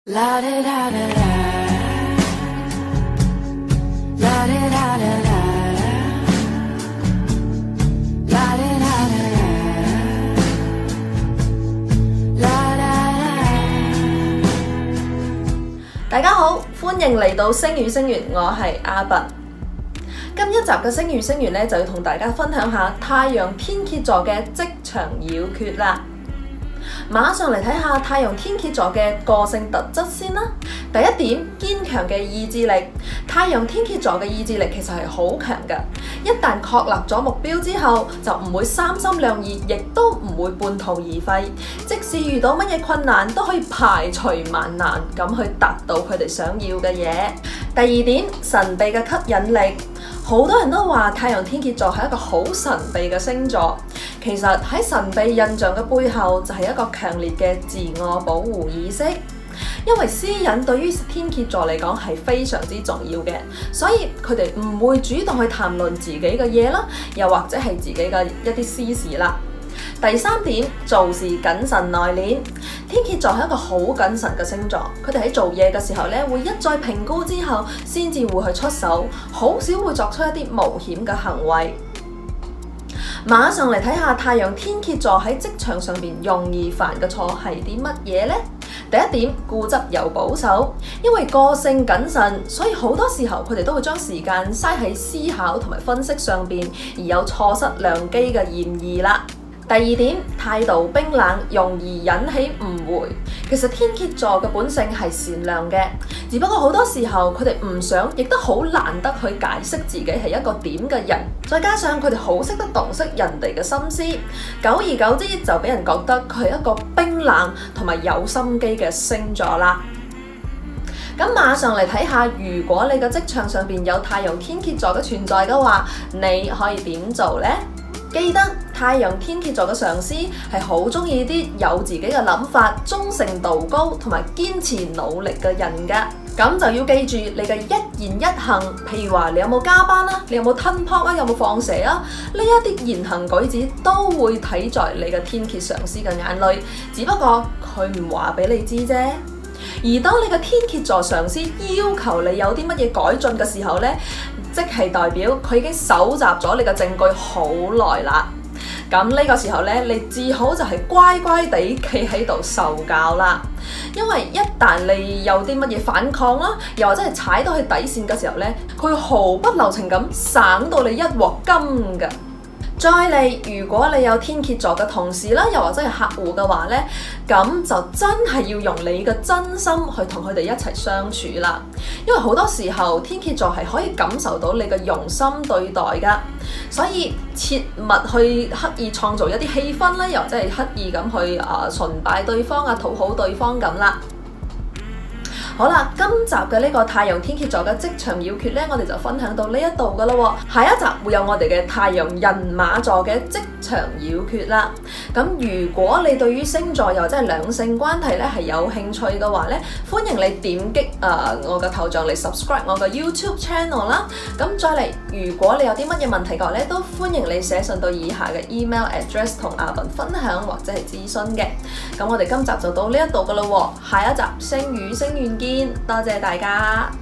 大家好，歡迎嚟到星語星源，我係阿拔。今一集嘅星語星源咧，就要同大家分享下太陽天蠍座嘅職場要訣啦。馬上嚟睇下太陽天蠍座嘅個性特質先啦。第一點，堅強嘅意志力。太陽天蠍座嘅意志力其實係好強嘅，一旦確立咗目標之後，就唔會三心兩意，亦都唔會半途而廢。即使遇到乜嘢困難，都可以排除萬難咁去達到佢哋想要嘅嘢。第二點，神秘嘅吸引力。好多人都話太陽天蠍座係一個好神秘嘅星座，其實喺神秘印象嘅背後就係一個強烈嘅自我保護意識。因為私隱對於天蠍座嚟講係非常之重要嘅，所以佢哋唔會主動去談論自己嘅嘢啦，又或者係自己嘅一啲私事啦。第三點，做事謹慎內斂。天蠍座係一個好謹慎嘅星座，佢哋喺做嘢嘅時候咧，會一再評估之後先至會去出手，好少會作出一啲冒險嘅行為。馬上嚟睇下太陽天蠍座喺職場上邊容易犯嘅錯係啲乜嘢呢？第一點，固執又保守，因為個性謹慎，所以好多時候佢哋都會將時間嘥喺思考同埋分析上邊，而有錯失良機嘅嫌疑啦。第二點，態度冰冷，容易引起誤會。其實天蠍座嘅本性係善良嘅，只不過好多時候佢哋唔想，亦都好難得去解釋自己係一個點嘅人。再加上佢哋好識得洞悉人哋嘅心思，久而久之就俾人覺得佢係一個冰冷同埋有心機嘅星座啦。咁馬上嚟睇下，如果你嘅職場上邊有太陽天蠍座嘅存在嘅話，你可以點做呢？記得太陽天蠍座嘅上司係好中意啲有自己嘅諗法、忠誠度高同埋堅持努力嘅人㗎。咁就要記住你嘅一言一行，譬如話你有冇加班啊，你有冇吞泡啊，有冇放蛇啊，呢一啲言行舉止都會睇在你嘅天蠍上司嘅眼裏，只不過佢唔話俾你知啫。而當你嘅天蠍座上司要求你有啲乜嘢改進嘅時候呢，即係代表佢已經搜集咗你嘅證據好耐啦。咁呢個時候呢，你至好就係乖乖地企喺度受教啦。因為一旦你有啲乜嘢反抗啦，又或者係踩到去底線嘅時候呢，佢毫不留情咁省到你一鑊金㗎。再嚟，如果你有天蠍座嘅同事啦，又或者係客戶嘅話呢，咁就真係要用你嘅真心去同佢哋一齊相處啦。因為好多時候天蠍座係可以感受到你嘅用心對待㗎，所以切勿去刻意創造一啲氣氛啦，又或者係刻意咁去崇拜對方啊，討好對方咁啦。好啦，今集嘅呢個太陽天蠍座嘅職場要訣呢，我哋就分享到呢一度噶啦。下一集會有我哋嘅太陽人馬座嘅職場要訣啦。咁如果你對於星座又或者係兩性關係呢係有興趣嘅話呢，歡迎你點擊我嘅頭像嚟 subscribe 我嘅 YouTube channel 啦。咁再嚟，如果你有啲乜嘢問題嘅話呢，都歡迎你寫信到以下嘅 email address 同阿拔分享或者係諮詢嘅。咁我哋今集就到呢一度噶啦，下一集星語星源見，多謝大家。